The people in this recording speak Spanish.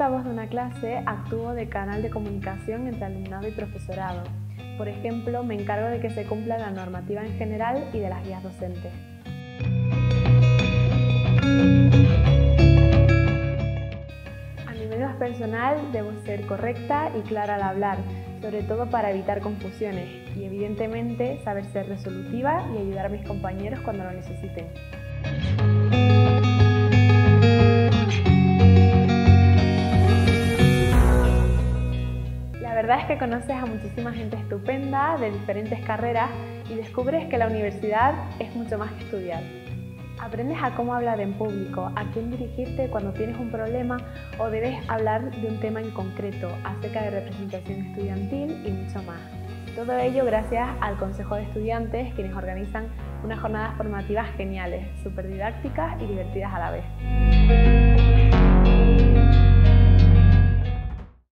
portavoz de una clase, actúo de canal de comunicación entre alumnado y profesorado. Por ejemplo, me encargo de que se cumpla la normativa en general y de las guías docentes. A nivel más personal, debo ser correcta y clara al hablar, sobre todo para evitar confusiones y, evidentemente, saber ser resolutiva y ayudar a mis compañeros cuando lo necesiten. La verdad es que conoces a muchísima gente estupenda de diferentes carreras y descubres que la universidad es mucho más que estudiar. Aprendes a cómo hablar en público, a quién dirigirte cuando tienes un problema o debes hablar de un tema en concreto, acerca de representación estudiantil y mucho más. Todo ello gracias al Consejo de Estudiantes, quienes organizan unas jornadas formativas geniales, súper didácticas y divertidas a la vez.